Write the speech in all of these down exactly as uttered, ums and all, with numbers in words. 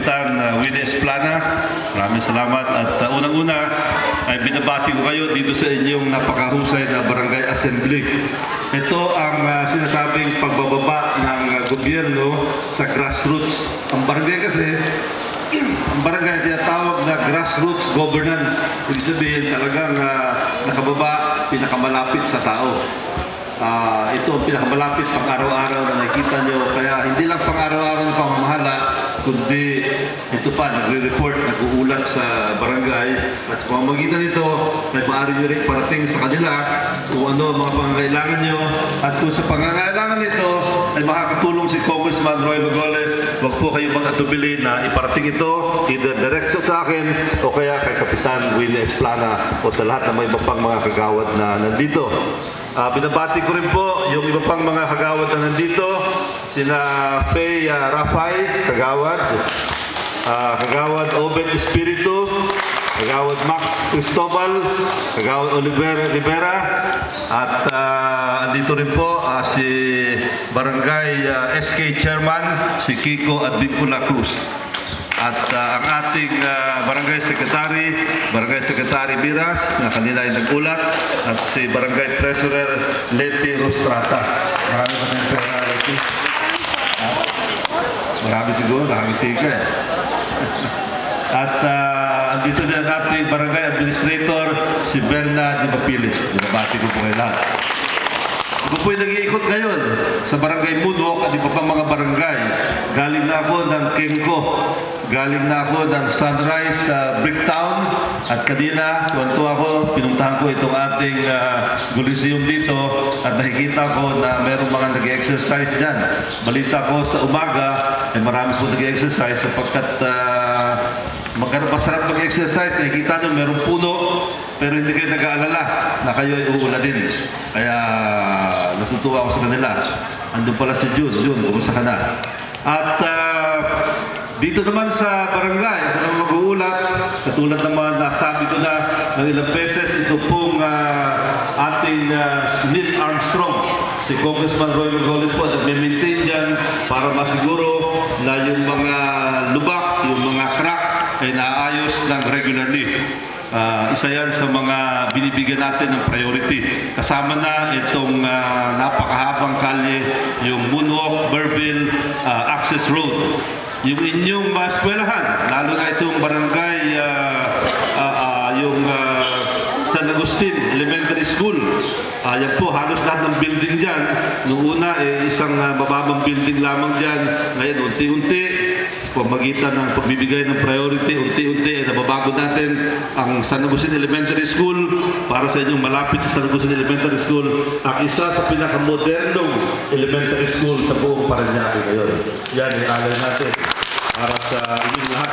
Kapitan uh, Winnie Esplana. Maraming salamat at uh, unang-una ay binabati ko kayo dito sa inyong napakahusay na Barangay Assembly. Ito ang uh, sinasabing pagbababa ng uh, gobyerno sa grassroots. Ang barangay kasi, ang barangay tinatawag na grassroots governance. Ibig sabihin talagang uh, nakababa, pinakamalapit sa tao. Uh, ito ang pinakamalapit pang araw-araw na nakikita nyo. Kaya hindi lang pang araw-araw na pamamahala, kundi ito pa, nagre-report, nag-uulat sa barangay. At sa pamamagitan nito, may maaari nyo rin parating sa kanila kung ano mga pangangailangan nyo. At kung sa pangangailangan nito ay makakatulong si Congressman Roy Magoles, huwag po kayo mag-atubili na iparating ito either direct sa akin o kaya kay Kapitan Winnie Esplana o sa lahat ng mga iba pang mga kagawad na nandito. Uh, binabati ko rin po yung iba pang mga kagawad na nandito, sina Faye uh, Rafay, kagawad, uh, kagawad Obed Espiritu, kagawad Max Cristobal, kagawad Oliver Rivera, at uh, andito rin po uh, si Barangay uh, S K Chairman, si Kiko Advincula Cruz. At uh, ang ating uh, Barangay Secretary, Barangay Secretary Miras, na kanila ay nagulat, at si Barangay Treasurer Leti Rostrata. Marami pa ng pera, Leti. Marami siguro, marami tika. At uh, andito din ang ating Barangay Administrator, si Berna Di Mapilis. Binabati ko po kayo lahat. Ako po'y nag-iikot ngayon sa Barangay Moonwalk at iba pang mga barangay. Galing na ako ng Kenko. Galing na ako ng Sunrise uh, Bricktown. At kanina, tuwan-tuwa ako, pinuntahan ko itong ating uh, Coliseum dito at nakikita ko na mayroong mga nag-exercise dyan. Balita ko sa umaga, ay marami po nag-exercise sapagkat uh, magkaroon masarap mag-exercise. Nakikita nyo, mayroong puno, pero hindi kayo nag-aalala na kayo ay uuladin. Kaya natutuwa ako sa kanila. Andun pala si June. June, kumusta ka na? At uh, dito naman sa barangay, ako naman mag-uulat, katulad naman nasabi ko na ng ilang beses, ito pong uh, ating uh, Neil Armstrong, si Congressman Roy Magoles po, nag-maintain dyan para masiguro na yung mga lubak, yung mga crack ay naayos ng regularly. Uh, isa yan sa mga binibigyan natin ng priority. Kasama na itong uh, napakahabang kalye, yung Moonwalk, Burville, uh, Access Road. Yung inyong uh, eskwelahan, lalo na itong barangay, uh, uh, uh, yung uh, San Agustin Elementary School. Uh, yan po, halos lahat ng building dyan. Noong una, eh, isang uh, bababang building lamang dyan. Ngayon, unti-unti, pamagitan ng pagbibigay ng priority, unti-unti, eh, nababago natin ang San Agustin Elementary School para sa inyong malapit sa San Agustin Elementary School. Ang isa sa pinakamodernong elementary school sa buong Parañaque ngayon. Yan, ialay natin para sa inyong lahat.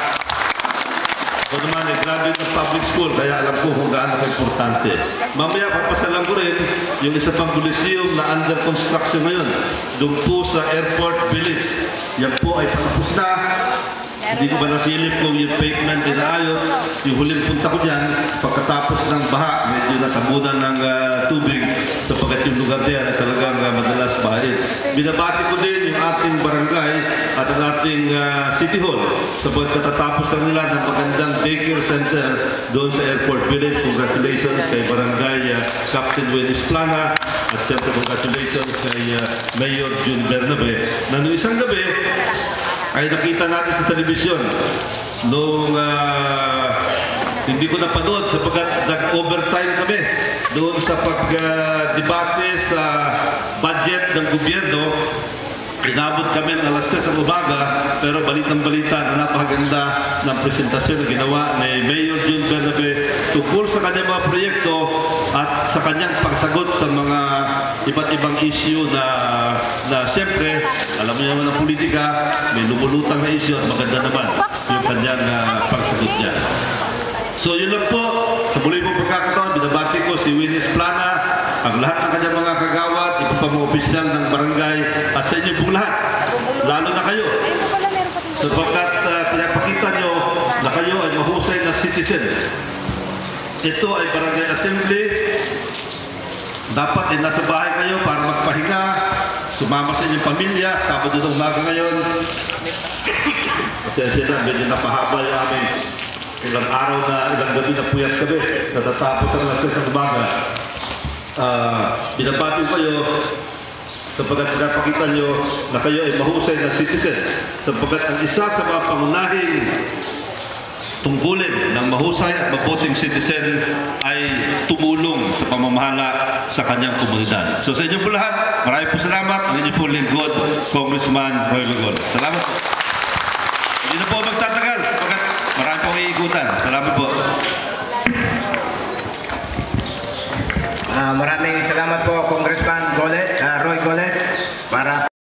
Ako naman ay graduate ng public school, kaya alam ko kung gaano ka-importante. Mamaya papasalan ko rin yung isa pang Coliseum na under construction ngayon. Doon po sa Airport Village. Yan po ay patapos na. Hindi ko ba nasilip kung yung pavement ay naayos. Yung huling punta ko dyan, pagkatapos ng baha, medyo natabunan ng uh, tubig sapagkat yung lugar diyan ay talagang uh, madalas bahain. Binabati ko din yung ating barangay at ang ating uh, City Hall sapagkat katatapos lang nila ng magandang daycare center doon sa Airport Village. Congratulations kay Barangay uh, Captain Winnie Esplana at siyempre congratulations kay uh, Mayor June Bernabe na noong isang gabi ay nakita natin sa telebisyon nung uh, hindi ko napanood sapagkat nag-overtime kami doon sa pag-debate uh, sa budget ng gobyerno. Inabot kami ng alas tres sa umaga, pero balitang-balita na napakaganda ng presentasyon na ginawa ni Mayor June Bernabe tungkol sa kanyang mga proyekto at sa kanyang pagsagot sa mga iba't ibang issue na, na siyempre, alam niyo naman ang politika, may lumulutang na issue at maganda naman yung kanyang uh, pagsagot niya. So yun lang po, sa muli pong pagkakataon, binabati ko si Winnie Esplana, ang lahat ng kanyang mga kagawad, iba pa mga opisyal ng barangay, at sa inyo pong lahat, lalo na kayo. Sapagkat uh, pinapakita nyo na kayo ay mahusay na citizen. Ito ay Barangay Assembly. Dapat ay nasa bahay kayo para magpahinga sumama sa inyong pamilya, Sabado ng umaga ngayon. Pasensya na, medyo napahaba yung amin. Ilang araw na, ilang gabi na puyat kami. Natatapos ang lakas ng umaga. Uh, binabati ko kayo sapagkat pinapakita nyo na kayo ay mahusay na citizen. Sapagkat ang isa sa mga pangunahing tungkulin ng mahusay at mabuting citizen ay tumulong sa pamamahala sa kanyang komunidad. So sa inyo po lahat, maraming po salamat. Ang inyo po lingkod, Congressman Roy Logor. Salamat po. Hindi na po magtatagal sapagkat marami pong iikutan. Salamat po. Uh, maraming salamat po